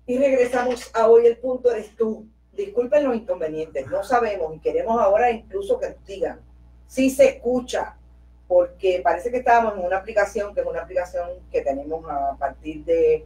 Y regresamos a Hoy el Punto Eres Tú. Disculpen los inconvenientes, no sabemos y queremos ahora incluso que nos digan si se escucha, porque parece que estábamos en una aplicación que es una aplicación que tenemos a partir de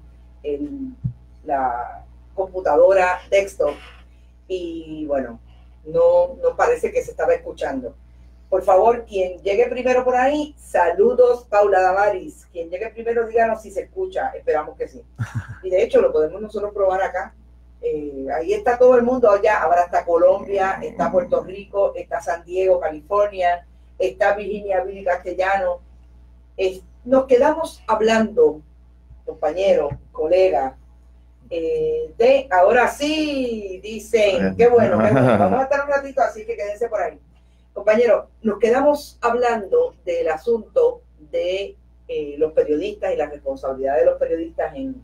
la computadora desktop y bueno, no parece que se estaba escuchando. Por favor, quien llegue primero por ahí, saludos, Paula Damaris. Quien llegue primero, díganos si se escucha. Esperamos que sí. Y de hecho, lo podemos nosotros probar acá. Ahí está todo el mundo allá. Ahora está Colombia, está Puerto Rico, está San Diego, California, está Virginia Billy Castellano. Nos quedamos hablando, compañeros, colegas, de ahora sí, dicen, qué bueno, qué bueno. Vamos a estar un ratito, así que quédense por ahí. Compañero, nos quedamos hablando del asunto de los periodistas y la responsabilidad de los periodistas en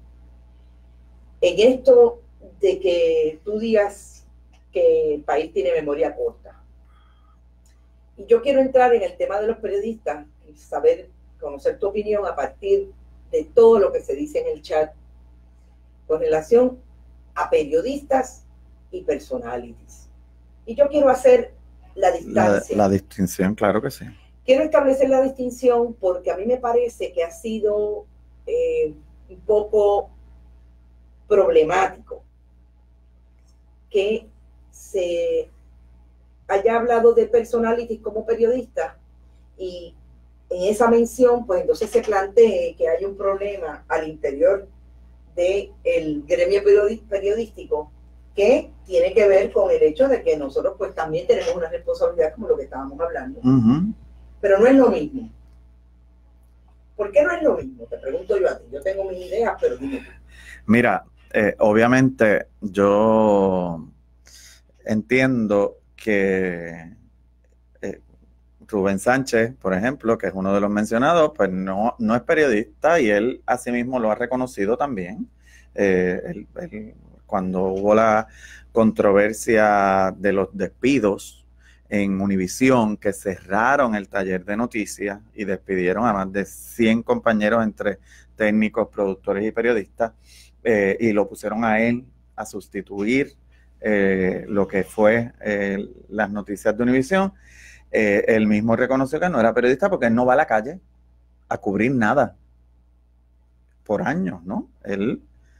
esto de que tú digas que el país tiene memoria corta. Y yo quiero entrar en el tema de los periodistas y saber, conocer tu opinión a partir de todo lo que se dice en el chat con relación a periodistas y personalities. Y yo quiero hacer la distancia. La distinción, claro que sí. Quiero establecer la distinción porque a mí me parece que ha sido un poco problemático que se haya hablado de personalities como periodistas y en esa mención, pues entonces se plantee que hay un problema al interior del gremio periodístico que tiene que ver con el hecho de que nosotros pues también tenemos una responsabilidad como lo que estábamos hablando. Pero no es lo mismo. ¿Por qué no es lo mismo? Te pregunto yo a ti. Yo tengo mis ideas, pero dime tú. Mira, obviamente yo entiendo que Rubén Sánchez, por ejemplo, que es uno de los mencionados, pues no es periodista y él asimismo lo ha reconocido también. Cuando hubo la controversia de los despidos en Univisión, que cerraron el taller de noticias y despidieron a más de 100 compañeros entre técnicos, productores y periodistas, y lo pusieron a él a sustituir lo que fue las noticias de Univisión. Él mismo reconoció que no era periodista porque él no va a la calle a cubrir nada por años, ¿no? Él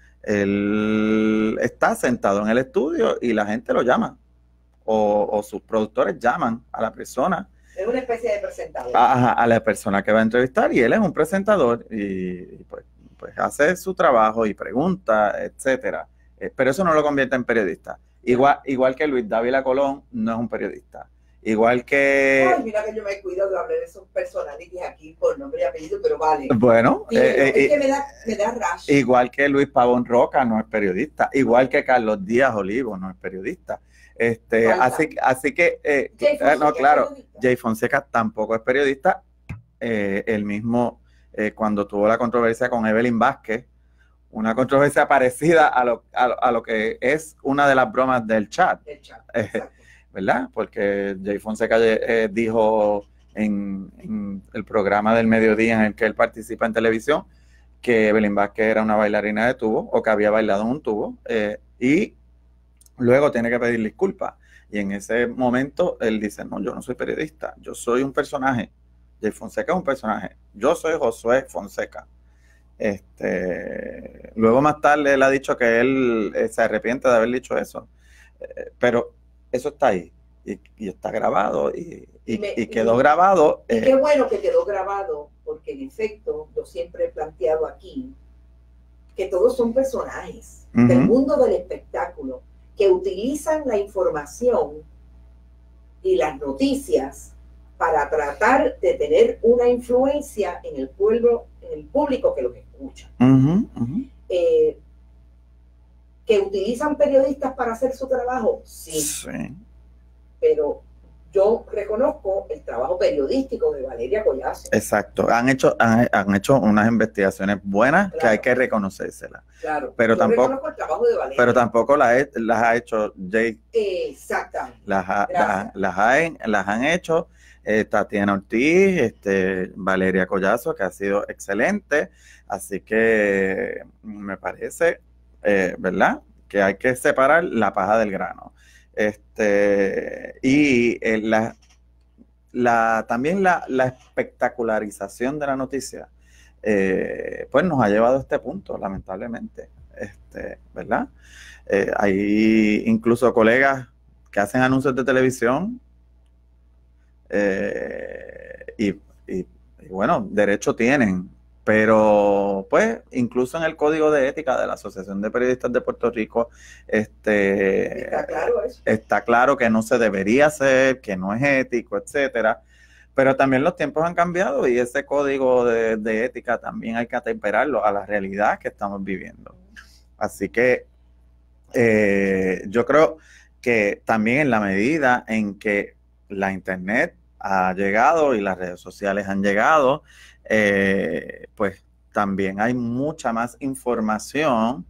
está sentado en el estudio y la gente lo llama o sus productores llaman a la persona. Es una especie de presentador. A la persona que va a entrevistar y él es un presentador y pues hace su trabajo y pregunta, etcétera. Pero eso no lo convierte en periodista. Igual que Luis Dávila Colón no es un periodista. Igual que... Ay, mira que yo me cuido de hablar de esos personalities aquí por nombre y apellido, pero vale. Bueno, es que me da rash. Igual que Luis Pavón Roca no es periodista. Igual que Carlos Díaz Olivo no es periodista. Así que no, claro, Jay Fonseca tampoco es periodista. Él mismo, cuando tuvo la controversia con Evelyn Vázquez, una controversia parecida a lo que es una de las bromas del chat. ¿Verdad? Porque Jay Fonseca dijo en el programa del mediodía en el que él participa en televisión que Evelyn Vázquez era una bailarina de tubo o que había bailado en un tubo y luego tiene que pedir disculpas. Y en ese momento él dice, no, yo no soy periodista, yo soy un personaje. Jay Fonseca es un personaje. Yo soy Josué Fonseca. Luego más tarde él ha dicho que él se arrepiente de haber dicho eso. Pero eso está ahí y está grabado y quedó grabado. Y qué bueno que quedó grabado, porque en efecto yo siempre he planteado aquí que todos son personajes del mundo del espectáculo que utilizan la información y las noticias para tratar de tener una influencia en el pueblo, en el público que los escucha. ¿Que utilizan periodistas para hacer su trabajo? Sí. Pero yo reconozco el trabajo periodístico de Valeria Collazo. Exacto. Han hecho unas investigaciones buenas, claro, que hay que reconocérselas. Claro. Pero yo reconozco el trabajo de Valeria. Pero tampoco las ha hecho Jay. Exactamente. Las han hecho Tatiana Ortiz, Valeria Collazo, que ha sido excelente. Así que me parece ¿verdad? Que hay que separar la paja del grano. También la espectacularización de la noticia, pues nos ha llevado a este punto, lamentablemente, ¿verdad? Hay incluso colegas que hacen anuncios de televisión y bueno, derecho tienen, pero pues incluso en el código de ética de la Asociación de Periodistas de Puerto Rico está claro que no se debería hacer, que no es ético, etcétera. Pero también los tiempos han cambiado y ese código de ética también hay que atemperarlo a la realidad que estamos viviendo. Así que yo creo que también en la medida en que la internet ha llegado y las redes sociales han llegado, pues también hay mucha más información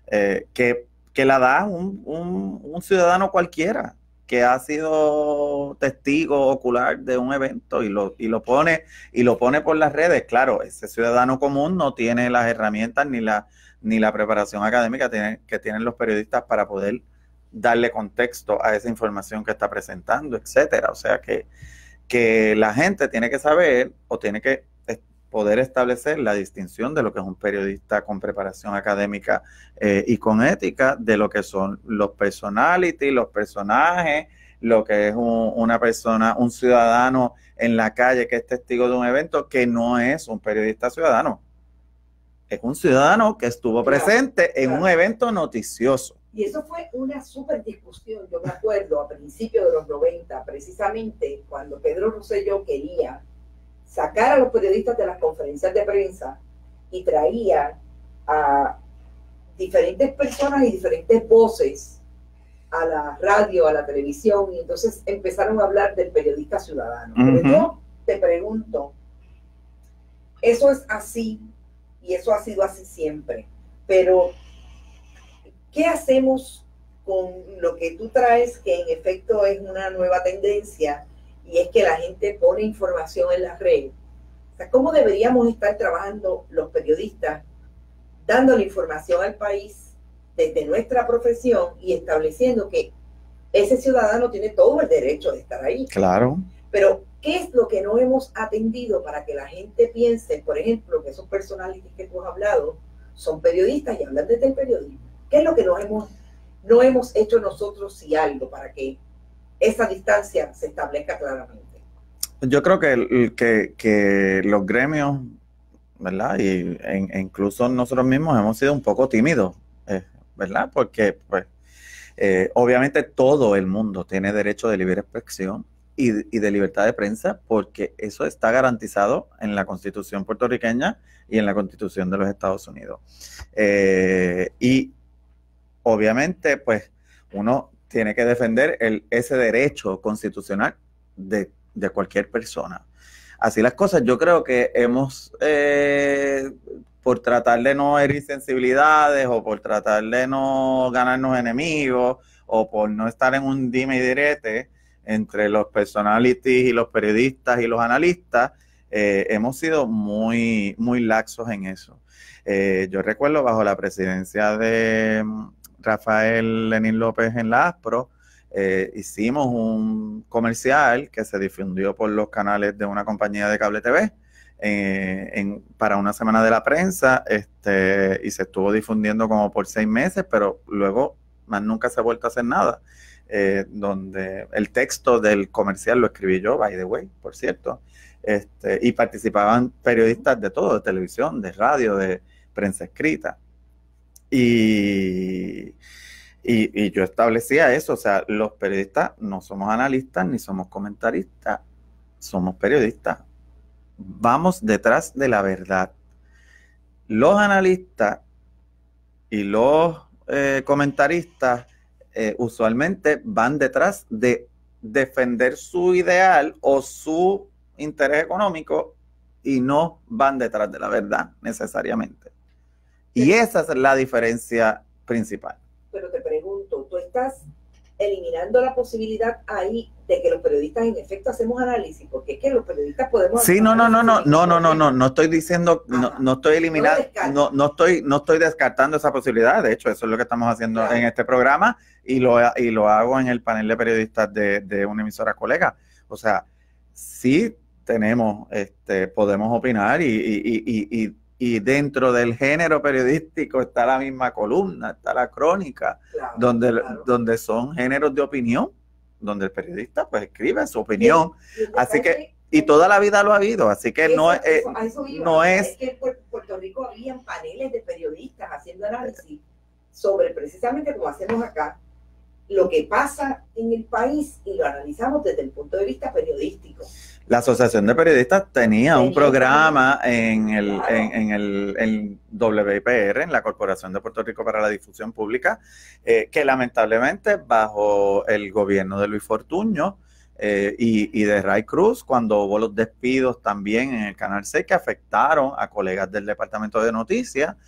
que la da un ciudadano cualquiera que ha sido testigo ocular de un evento y lo pone por las redes. Claro, ese ciudadano común no tiene las herramientas ni la preparación académica que tienen los periodistas para poder darle contexto a esa información que está presentando, etcétera. O sea que la gente tiene que saber o tiene que poder establecer la distinción de lo que es un periodista con preparación académica y con ética, de lo que son los personalities, los personajes, lo que es una persona, un ciudadano en la calle que es testigo de un evento, que no es un periodista ciudadano. Es un ciudadano que estuvo presente en un evento noticioso. Y eso fue una súper discusión, yo me acuerdo, a principios de los 90, precisamente cuando Pedro Rosselló quería sacar a los periodistas de las conferencias de prensa y traía a diferentes personas y diferentes voces a la radio, a la televisión, y entonces empezaron a hablar del periodista ciudadano. Pero yo te pregunto, eso es así y eso ha sido así siempre, pero ¿qué hacemos con lo que tú traes, que en efecto es una nueva tendencia, y es que la gente pone información en las redes? O sea, ¿cómo deberíamos estar trabajando los periodistas, dando la información al país desde nuestra profesión y estableciendo que ese ciudadano tiene todo el derecho de estar ahí? Claro. Pero, ¿qué es lo que no hemos atendido para que la gente piense, por ejemplo, que esos personalidades que tú has hablado son periodistas y hablan desde el periodismo? ¿Qué es lo que no hemos hecho nosotros, si algo, para que esa distancia se establezca claramente? Yo creo que los gremios, ¿verdad? E incluso nosotros mismos hemos sido un poco tímidos, ¿verdad? Porque, pues, obviamente todo el mundo tiene derecho de libre expresión y de libertad de prensa, porque eso está garantizado en la Constitución puertorriqueña y en la Constitución de los Estados Unidos. Y obviamente, pues, uno tiene que defender ese derecho constitucional de cualquier persona. Así las cosas, yo creo que hemos, por tratar de no herir sensibilidades o por tratar de no ganarnos enemigos o por no estar en un dime y direte entre los personalities y los periodistas y los analistas, hemos sido muy, muy laxos en eso. Yo recuerdo bajo la presidencia de Rafael Lenín López en la ASPRO, hicimos un comercial que se difundió por los canales de una compañía de cable TV para una semana de la prensa, y se estuvo difundiendo como por 6 meses, pero luego más nunca se ha vuelto a hacer nada. Donde el texto del comercial lo escribí yo, by the way, por cierto, y participaban periodistas de todo, de televisión, de radio, de prensa escrita. Y yo establecía eso, o sea, los periodistas no somos analistas ni somos comentaristas, somos periodistas. Vamos detrás de la verdad. Los analistas y los comentaristas usualmente van detrás de defender su ideal o su interés económico y no van detrás de la verdad necesariamente. Y esa es la diferencia principal. Pero te pregunto, ¿tú estás eliminando la posibilidad ahí de que los periodistas en efecto hacemos análisis, porque es que los periodistas podemos... Sí, no estoy diciendo, no estoy eliminando, no estoy descartando esa posibilidad. De hecho, eso es lo que estamos haciendo en este programa y lo hago en el panel de periodistas de una emisora colega. O sea, sí tenemos, podemos opinar y dentro del género periodístico está la misma columna, está la crónica, donde son géneros de opinión, donde el periodista pues escribe su opinión, así que, y toda la vida lo ha habido, así que no es... Es que en Puerto Rico habían paneles de periodistas haciendo análisis sobre precisamente como hacemos acá, lo que pasa en el país y lo analizamos desde el punto de vista periodístico. La Asociación de Periodistas tenía un programa en el WIPR, en la Corporación de Puerto Rico para la Difusión Pública, que lamentablemente bajo el gobierno de Luis Fortuño y de Ray Cruz, cuando hubo los despidos también en el Canal 6 que afectaron a colegas del Departamento de Noticias,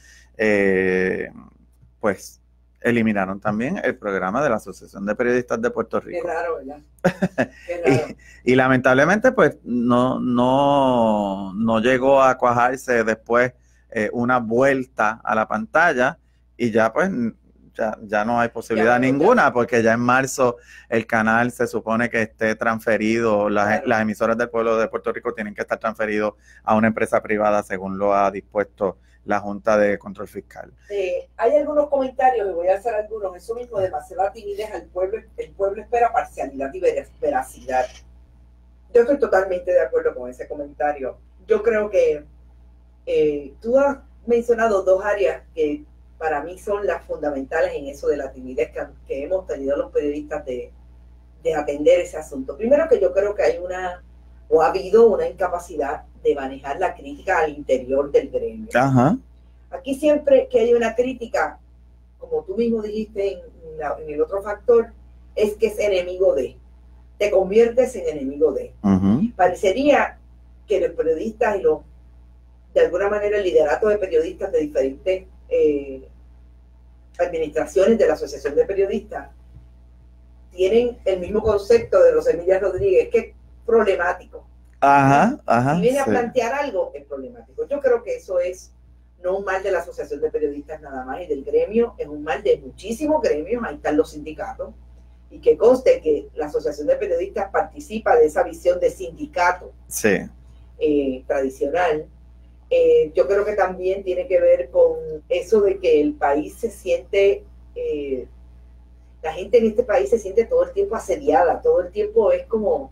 pues eliminaron también el programa de la Asociación de Periodistas de Puerto Rico. Qué raro, ¿verdad? Qué raro. y lamentablemente pues no llegó a cuajarse después una vuelta a la pantalla y ya pues ya no hay posibilidad ninguna, porque ya en marzo el canal se supone que esté transferido, las emisoras del pueblo de Puerto Rico tienen que estar transferidos a una empresa privada según lo ha dispuesto la Junta de Control Fiscal. Hay algunos comentarios, y voy a hacer algunos, eso mismo, demasiada timidez al pueblo, el pueblo espera parcialidad y veracidad. Yo estoy totalmente de acuerdo con ese comentario. Yo creo que tú has mencionado dos áreas que para mí son las fundamentales en eso de la timidez que hemos tenido los periodistas de atender ese asunto. Primero, que yo creo que hay ha habido una incapacidad de manejar la crítica al interior del gremio. Ajá. Aquí siempre que hay una crítica, como tú mismo dijiste en el otro factor, es que es enemigo de. Te conviertes en enemigo de. Uh-huh. Parecería que los periodistas y de alguna manera el liderato de periodistas de diferentes administraciones de la Asociación de Periodistas tienen el mismo concepto de los Emilias Rodríguez, que es problemático. Ajá. Si viene a plantear algo, es problemático. Yo creo que eso es no un mal de la Asociación de Periodistas nada más y del gremio, es un mal de muchísimos gremios. Ahí están los sindicatos, y que conste que la Asociación de Periodistas participa de esa visión de sindicato tradicional. Yo creo que también tiene que ver con eso de que el país se siente, la gente en este país se siente todo el tiempo asediada, todo el tiempo es como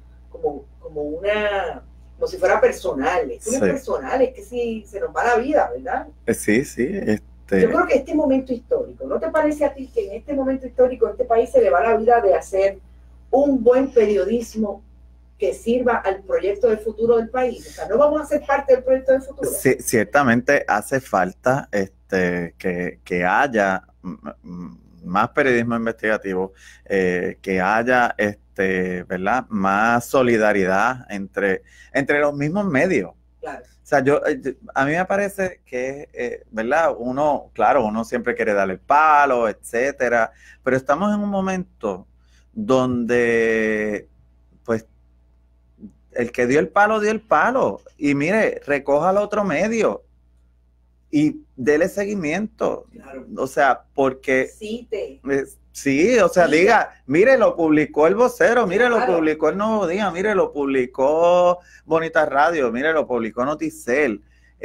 si fuera personal. Esto no es personal, es que sí se nos va la vida, ¿verdad? Sí. Yo creo que este momento histórico, ¿no te parece a ti que en este momento histórico este país se le va la vida de hacer un buen periodismo que sirva al proyecto del futuro del país? O sea, ¿no vamos a ser parte del proyecto del futuro? Sí, ciertamente hace falta que haya más periodismo investigativo, que haya ¿verdad? Más solidaridad entre los mismos medios. Claro. O sea, a mí me parece que, ¿verdad? Uno siempre quiere darle el palo, etcétera, pero estamos en un momento donde, pues, el que dio el palo, y mire, recoja al otro medio y dele seguimiento. Claro. O sea, porque... Sí, o sea, diga, mire, lo publicó El Vocero, mire, lo publicó El Nuevo Día, mire, lo publicó Bonita Radio, mire, lo publicó Noticel,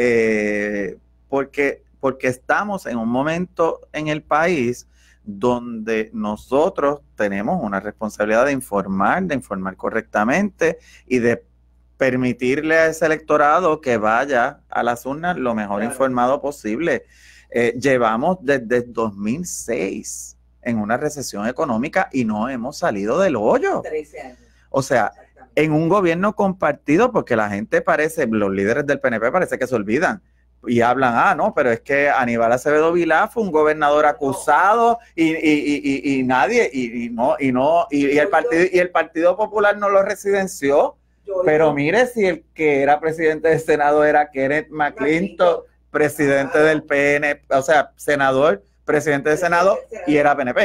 porque estamos en un momento en el país donde nosotros tenemos una responsabilidad de informar correctamente y de permitirle a ese electorado que vaya a las urnas lo mejor informado posible. Llevamos desde 2006 en una recesión económica y no hemos salido del hoyo. 13 años. O sea, en un gobierno compartido, porque la gente los líderes del PNP parece que se olvidan y hablan, no, pero es que Aníbal Acevedo Vilá fue un gobernador acusado y nadie, y el Partido Popular no lo residenció. Pero mire, si el que era presidente del Senado era Kenneth McClintock, presidente del PNP, o sea, senador, presidente del Senado, y era PNP.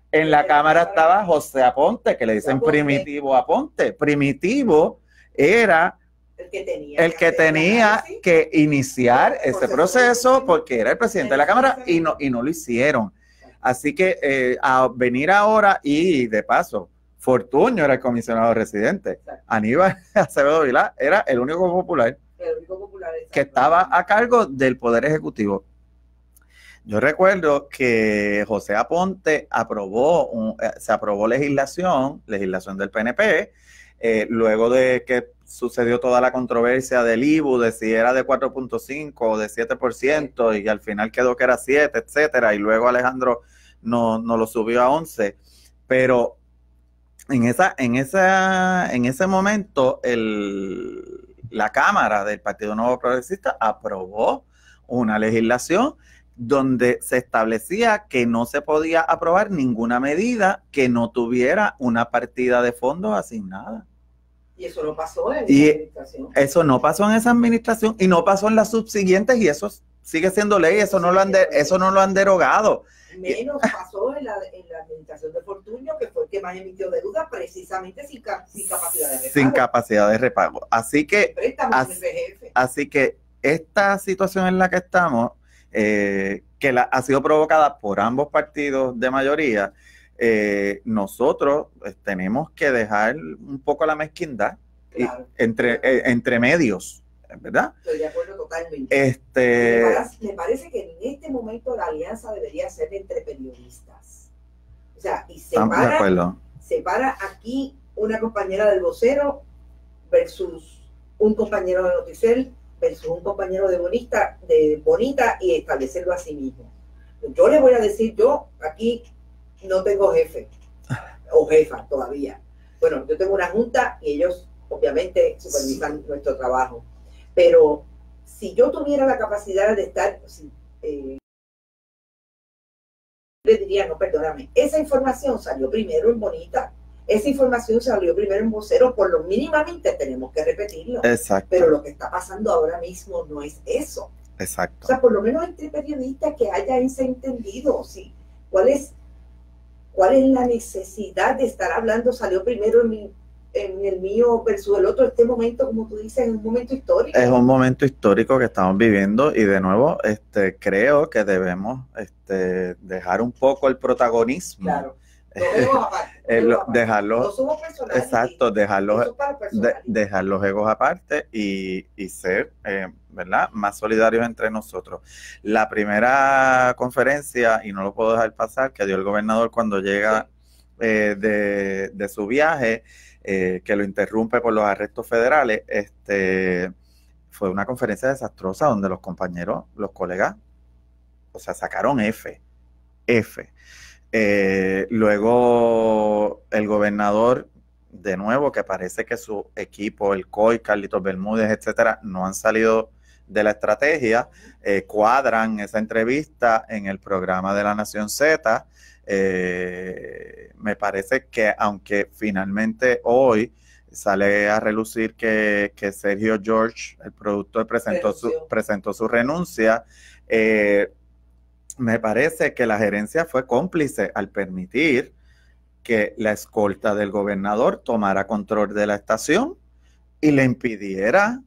En la Cámara estaba José Aponte, que le dicen Primitivo Aponte. Primitivo era el que tenía que iniciar ese proceso porque era el presidente de la Cámara y no lo hicieron. Así que a venir ahora y de paso, Fortuño era el comisionado residente. Aníbal Acevedo Vilá era el único popular que estaba a cargo del Poder Ejecutivo. Yo recuerdo que José Aponte se aprobó legislación del PNP, luego de que sucedió toda la controversia del IBU, de si era de 4.5 o de 7%, y al final quedó que era 7, etcétera, y luego Alejandro no lo subió a 11, pero en ese momento la Cámara del Partido Nuevo Progresista aprobó una legislación donde se establecía que no se podía aprobar ninguna medida que no tuviera una partida de fondos asignada. Y eso no pasó en esa administración. Eso no pasó en esa administración y no pasó en las subsiguientes, y eso sigue siendo ley, eso no lo han derogado. Menos pasó en la administración de Fortuño, que fue el que más emitió deuda, precisamente sin capacidad de repago. Sin capacidad de repago. Así que esta situación en la que estamos, que ha sido provocada por ambos partidos de mayoría, nosotros tenemos que dejar un poco la mezquindad entre medios, ¿verdad? Estoy de acuerdo totalmente. Me parece que en este momento la alianza debería ser entre periodistas. O sea, y separa aquí una compañera del Vocero versus un compañero de Noticel versus un compañero de Bonita y establecerlo a sí mismo. Yo le voy a decir, yo aquí no tengo jefe o jefa todavía. Bueno, yo tengo una junta y ellos obviamente supervisan nuestro trabajo. Pero si yo tuviera la capacidad de estar, le diría, no, perdóname, esa información salió primero en Bonita, esa información salió primero en Vocero, por lo mínimamente tenemos que repetirlo. Exacto. Pero lo que está pasando ahora mismo no es eso. Exacto. O sea, por lo menos entre periodistas que haya ese entendido, ¿sí? ¿Cuál es la necesidad de estar hablando? Salió primero en el mío versus el otro. Este momento, como tú dices, es un momento histórico. Es un momento histórico que estamos viviendo y de nuevo creo que debemos dejar un poco el protagonismo. Claro. Dejarlo, no somos personales. Exacto, dejar los egos aparte y ser, ¿verdad?, más solidarios entre nosotros. La primera conferencia, y no lo puedo dejar pasar, que dio el gobernador cuando llega de su viaje, que lo interrumpe por los arrestos federales, fue una conferencia desastrosa donde los colegas, o sea, sacaron F. Luego el gobernador, de nuevo, que parece que su equipo, el COI, Carlitos Bermúdez, etcétera, no han salido de la estrategia, cuadran esa entrevista en el programa de La Nación Z. Me parece que aunque finalmente hoy sale a relucir que Sergio George, el productor, presentó su renuncia, me parece que la gerencia fue cómplice al permitir que la escolta del gobernador tomara control de la estación y le impidiera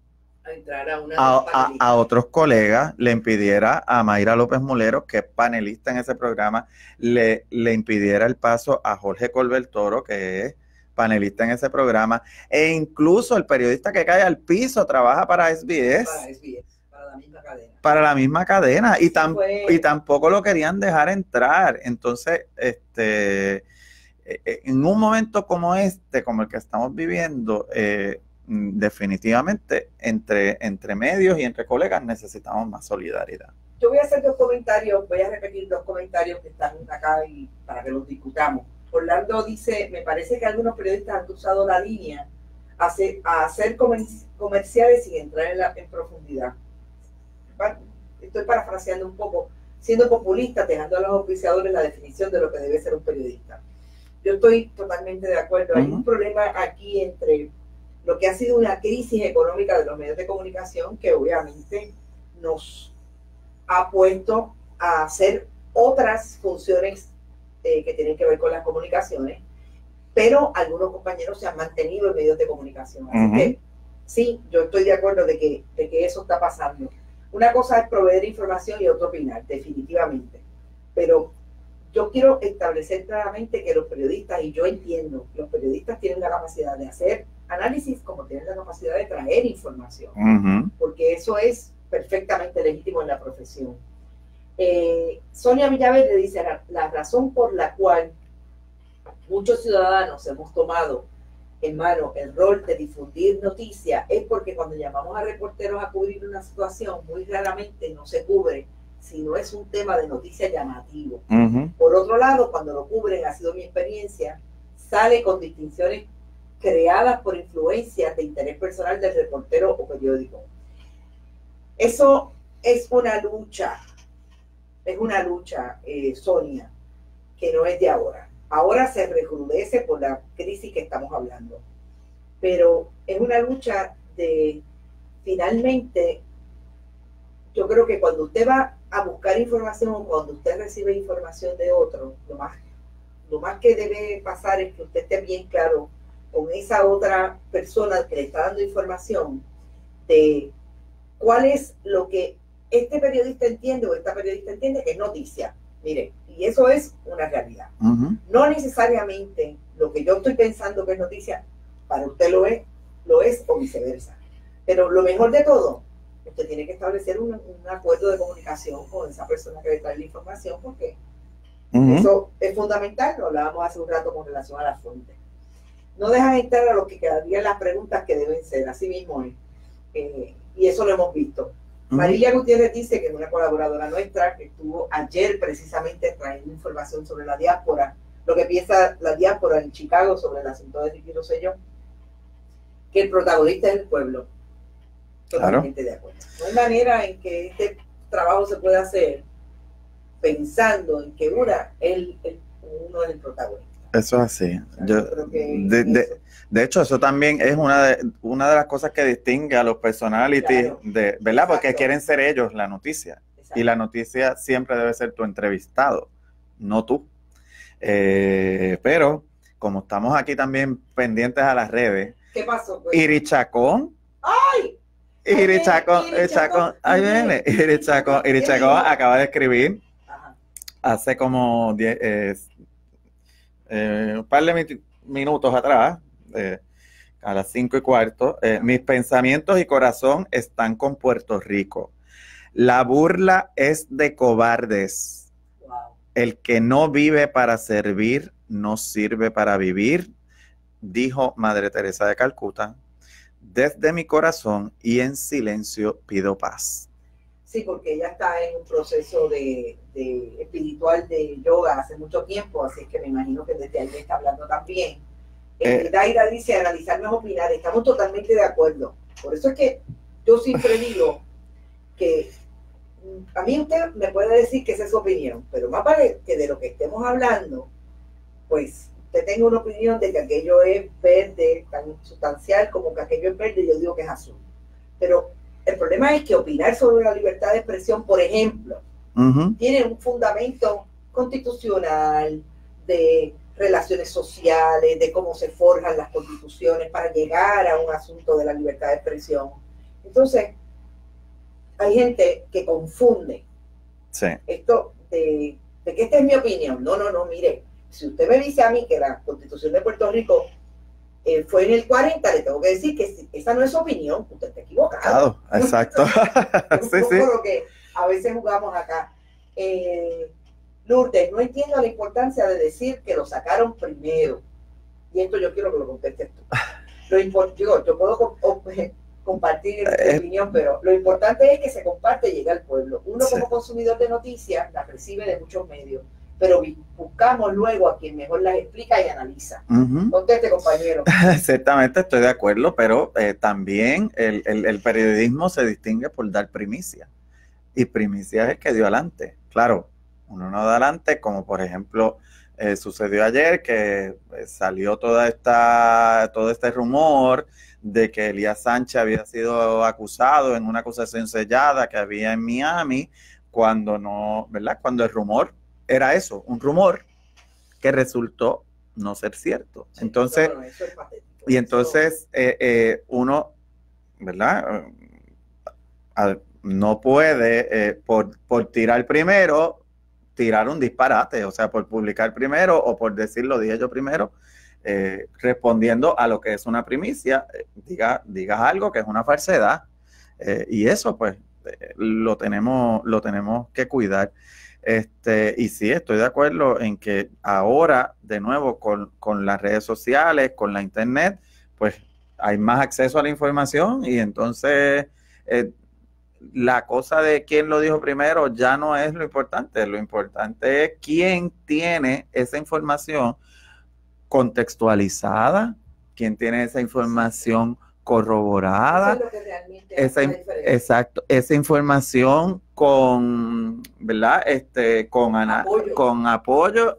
a otros colegas, le impidiera a Mayra López Mulero, que es panelista en ese programa, le impidiera el paso a Jorge Colbert Toro, que es panelista en ese programa, e incluso el periodista que cae al piso trabaja para SBS. Para la misma cadena y tampoco lo querían dejar entrar. Entonces, en un momento como como el que estamos viviendo, definitivamente entre medios y entre colegas necesitamos más solidaridad. Yo voy a hacer voy a repetir 2 comentarios que están acá y para que los discutamos. Orlando dice, me parece que algunos periodistas han cruzado la línea a hacer comerciales sin entrar en profundidad. Estoy parafraseando un poco, siendo populista, dejando a los auspiciadores la definición de lo que debe ser un periodista. Yo estoy totalmente de acuerdo. Hay un problema aquí entre lo que ha sido una crisis económica de los medios de comunicación, que obviamente nos ha puesto a hacer otras funciones que tienen que ver con las comunicaciones, pero algunos compañeros se han mantenido en medios de comunicación. Así que sí, yo estoy de acuerdo de que eso está pasando. Una cosa es proveer información y otra opinar, definitivamente. Pero yo quiero establecer claramente que los periodistas, y yo entiendo, los periodistas tienen la capacidad de hacer análisis como tienen la capacidad de traer información, porque eso es perfectamente legítimo en la profesión. Sonia Villaverde dice, la razón por la cual muchos ciudadanos hemos tomado en mano el rol de difundir noticias es porque cuando llamamos a reporteros a cubrir una situación, muy raramente no se cubre si no es un tema de noticia llamativo. Por otro lado, cuando lo cubren, ha sido mi experiencia, sale con distinciones creadas por influencias de interés personal del reportero o periódico. Eso es una lucha, Sonia, que no es de ahora. Ahora se recrudece por la crisis que estamos hablando, pero es una lucha de, finalmente, yo creo que cuando usted va a buscar información o cuando usted recibe información de otro, lo más que debe pasar es que usted esté bien claro con esa otra persona que le está dando información de cuál es lo que este periodista entiende o esta periodista entiende que es noticia. Mire, y eso es una realidad. No necesariamente lo que yo estoy pensando que es noticia, para usted lo es o viceversa. Pero lo mejor de todo, usted tiene que establecer un acuerdo de comunicación con esa persona que le trae la información, porque eso es fundamental. Lo hablábamos hace un rato con relación a las fuentes. No dejan entrar a lo que quedarían las preguntas que deben ser, así mismo es. Y eso lo hemos visto. Marilia Gutiérrez dice que es una colaboradora nuestra que estuvo ayer precisamente trayendo información sobre la diáspora, lo que piensa la diáspora en Chicago sobre el asunto de Ricky Rosselló, que el protagonista es el pueblo. Totalmente de acuerdo. No hay manera en que este trabajo se pueda hacer pensando en que uno es el protagonista. Eso es así. De hecho, eso también es una de las cosas que distingue a los personalities, ¿verdad? Exacto. Porque quieren ser ellos la noticia. Exacto. Y la noticia siempre debe ser tu entrevistado, no tú. Pero, como estamos aquí también pendientes a las redes, ¿qué pasó? Pues? Iri Chacón. ¡Ay! Iri Chacón. Ahí viene. Iri Chacón acaba de escribir hace como un par de minutos atrás, a las 5:15, mis pensamientos y corazón están con Puerto Rico. La burla es de cobardes. Wow. El que no vive para servir, no sirve para vivir, dijo Madre Teresa de Calcuta. Desde mi corazón y en silencio pido paz. Sí, porque ella está en un proceso de espiritual de yoga hace mucho tiempo, así que me imagino que desde ahí está hablando también. Daira dice, analizar no es opinar, estamos totalmente de acuerdo. Por eso es que yo siempre digo que a mí usted me puede decir que esa es su opinión, pero más vale que de lo que estemos hablando, pues usted tenga una opinión de que aquello es verde, tan sustancial como que aquello es verde, y yo digo que es azul. Pero el problema es que opinar sobre la libertad de expresión, por ejemplo, tiene un fundamento constitucional, de relaciones sociales, de cómo se forjan las constituciones para llegar a un asunto de la libertad de expresión. Entonces, hay gente que confunde esto de que esta es mi opinión. No, mire, si usted me dice a mí que la Constitución de Puerto Rico fue en el 40, le tengo que decir que esa no es su opinión, usted está equivocado. Exacto. Es un poco lo que a veces jugamos acá. Lourdes, no entiendo la importancia de decir que lo sacaron primero. Y esto yo quiero que lo contestes tú. Yo puedo compartir mi opinión, pero lo importante es que se comparte y llegue al pueblo. Uno como consumidor de noticias las recibe de muchos medios, pero buscamos luego a quien mejor las explica y analiza. Conteste, compañero. Ciertamente estoy de acuerdo, pero también el periodismo se distingue por dar primicia. Y primicia es el que dio adelante. Claro, uno no da adelante, como por ejemplo sucedió ayer, que salió todo este rumor de que Elías Sánchez había sido acusado en una acusación sellada que había en Miami, cuando no, ¿verdad? Cuando el rumor era eso, un rumor, que resultó no ser cierto. Sí, entonces, no, eso es patético. Y entonces uno, ¿verdad? No puede, por tirar primero, tirar un disparate, o sea, por publicar primero o por decir lo dije yo primero, respondiendo a lo que es una primicia, digas algo que es una falsedad, y eso pues lo tenemos que cuidar. Y sí, estoy de acuerdo en que ahora, de nuevo, con las redes sociales, con la internet, pues hay más acceso a la información y entonces la cosa de quién lo dijo primero ya no es lo importante es quién tiene esa información contextualizada, quién tiene esa información corroborada, eso es lo que realmente exacto, esa información con, ¿verdad? Con apoyo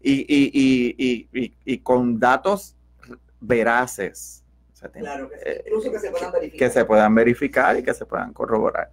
y con datos veraces. O sea, claro, incluso que se puedan verificar. Que se puedan verificar y que se puedan corroborar.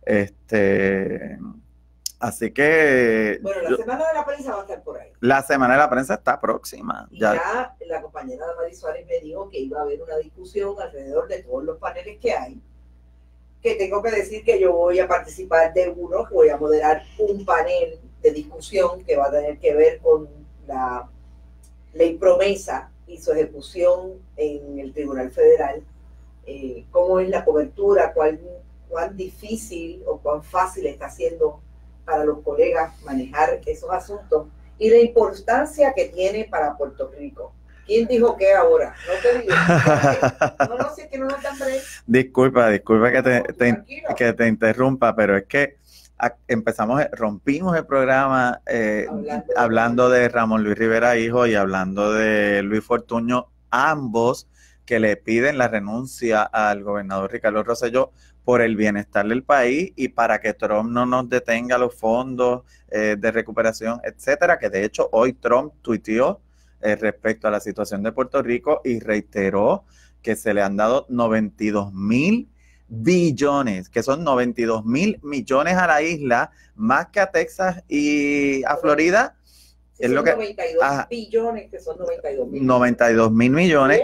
Así que... Bueno, la Semana de la Prensa va a estar por ahí. La Semana de la Prensa está próxima. Y ya la compañera Damaris Suárez me dijo que iba a haber una discusión alrededor de todos los paneles que hay. Que tengo que decir que yo voy a participar de uno, que voy a moderar un panel de discusión que va a tener que ver con la ley promesa y su ejecución en el Tribunal Federal. Cómo es la cobertura, cuán difícil o cuán fácil está siendo para los colegas manejar esos asuntos y la importancia que tiene para Puerto Rico. ¿Quién dijo qué ahora? No te digo. No sé, que no nos dan break. Disculpa que te interrumpa, pero es que rompimos el programa hablando de Ramón Luis Rivera Hijo y hablando de Luis Fortuño, ambos que le piden la renuncia al gobernador Ricardo Rosselló por el bienestar del país y para que Trump no nos detenga los fondos de recuperación, etcétera, que de hecho hoy Trump tuiteó respecto a la situación de Puerto Rico y reiteró que se le han dado 92,000 billones, que son 92,000 millones a la isla, más que a Texas y a Florida. Sí, es lo que 92 billones, que son 92,000 millones,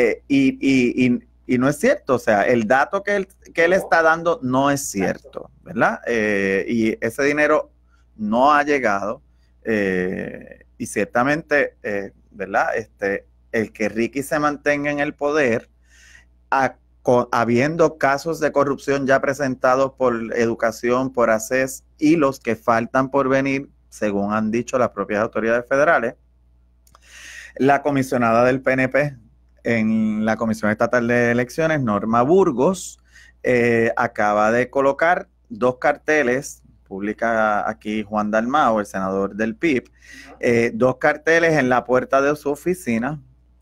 y no es cierto, o sea, el dato que él está dando no es cierto, ¿verdad? Y ese dinero no ha llegado, y ciertamente, ¿verdad? El que Ricky se mantenga en el poder, habiendo casos de corrupción ya presentados por Educación, por ACES y los que faltan por venir, según han dicho las propias autoridades federales, la comisionada del PNP en la Comisión Estatal de Elecciones, Norma Burgos, acaba de colocar 2 carteles, publica aquí Juan Dalmau, el senador del PIB, 2 carteles en la puerta de su oficina.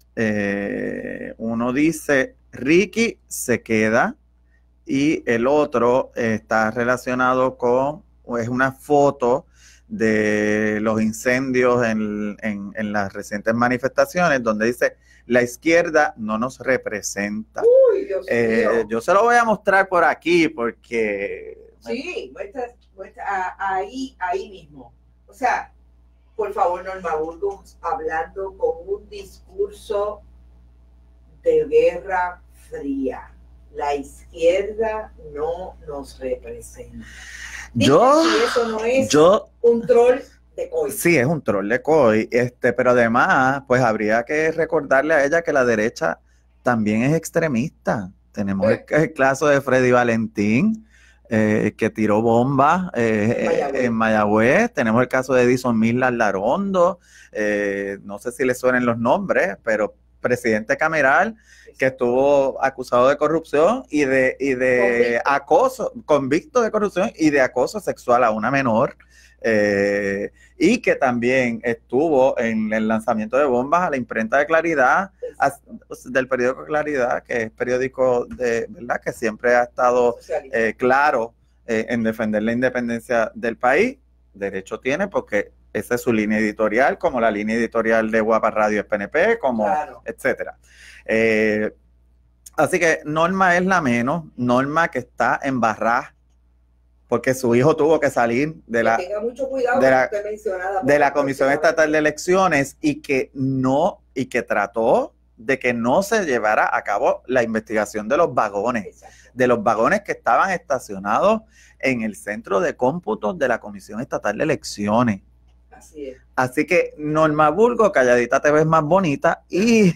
Uno dice, Ricky se queda, y el otro está relacionado con, es una foto de los incendios en las recientes manifestaciones, donde dice, la izquierda no nos representa. Uy, Dios mío. Yo se lo voy a mostrar por aquí, porque... Sí, muestra ahí mismo. O sea, por favor, Norma Burgos, hablando con un discurso de guerra fría. La izquierda no nos representa. Yo, si eso no es un troll de COI. Sí, es un troll de COI, pero además, pues habría que recordarle a ella que la derecha también es extremista. Tenemos el caso de Freddy Valentín, que tiró bombas en Mayagüez. Tenemos el caso de Edison Mila Larondo, no sé si le suenan los nombres, pero presidente Cameral, que estuvo acusado de corrupción y de acoso, convicto de corrupción y de acoso sexual a una menor, y que también estuvo en el lanzamiento de bombas a la imprenta de Claridad, del periódico Claridad, que es periódico de verdad que siempre ha estado claro en defender la independencia del país. Derecho tiene, porque esa es su línea editorial, como la línea editorial de Guapa Radio es PNP, como etcétera. Así que Norma es la menos, Norma que está embarrada porque su hijo tuvo que salir de la, tenga mucho cuidado de la Comisión Estatal de Elecciones y que trató de que no se llevara a cabo la investigación de los vagones. Exacto. De los vagones que estaban estacionados en el centro de cómputos de la Comisión Estatal de Elecciones. Así es. Así que, Norma Burgos, calladita te ves más bonita y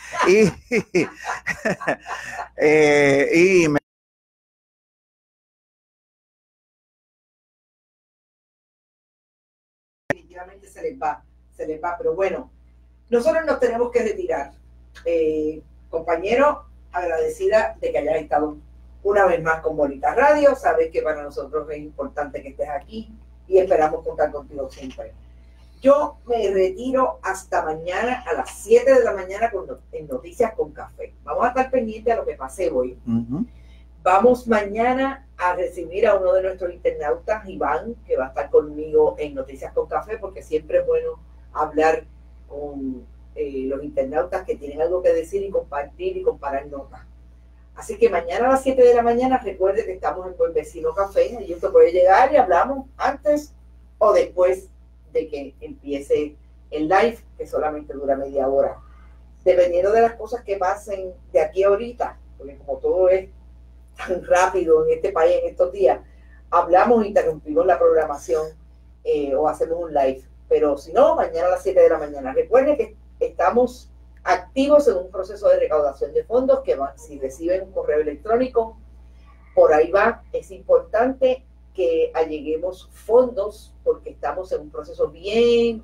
definitivamente se les va, pero bueno, nosotros nos tenemos que retirar. Compañero, agradecida de que hayas estado una vez más con Bonitas Radio. Sabes que para nosotros es importante que estés aquí y esperamos contar contigo siempre. Yo me retiro hasta mañana a las 7 de la mañana en Noticias con Café. Vamos a estar pendientes a lo que pase hoy. Vamos mañana a recibir a uno de nuestros internautas, Iván, que va a estar conmigo en Noticias con Café, porque siempre es bueno hablar con los internautas que tienen algo que decir y compartir y comparar notas. Así que mañana a las 7 de la mañana, recuerde que estamos en Buen Vecino Café, y usted puede llegar y hablamos antes o después de que empiece el live, que solamente dura media hora. Dependiendo de las cosas que pasen de aquí a ahorita, porque como todo es tan rápido en este país en estos días, hablamos, interrumpimos la programación o hacemos un live. Pero si no, mañana a las 7 de la mañana. Recuerden que estamos activos en un proceso de recaudación de fondos que si reciben un correo electrónico, por ahí va. Es importante que alleguemos fondos porque estamos en un proceso bien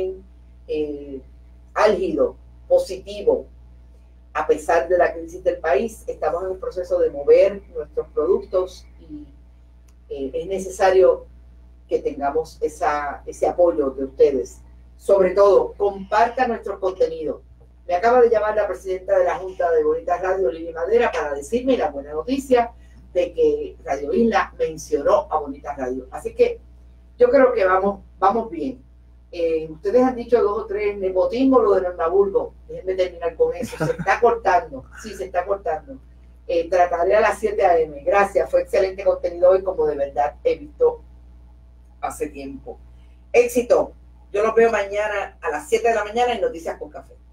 álgido, positivo. A pesar de la crisis del país, estamos en un proceso de mover nuestros productos y es necesario que tengamos ese apoyo de ustedes. Sobre todo, compartan nuestros contenidos. Me acaba de llamar la presidenta de la Junta de Bonitas Radio, Lili Madera, para decirme la buena noticia de que Radio Isla mencionó a Bonitas Radio. Así que yo creo que vamos bien. Ustedes han dicho 2 o 3 nepotismo, lo de Norma Burgos. Déjenme terminar con eso. Se está cortando. Sí, se está cortando. Trataré a las 7 a.m. Gracias. Fue excelente contenido hoy, como de verdad he visto hace tiempo. Éxito. Yo los veo mañana a las 7 de la mañana en Noticias con Café.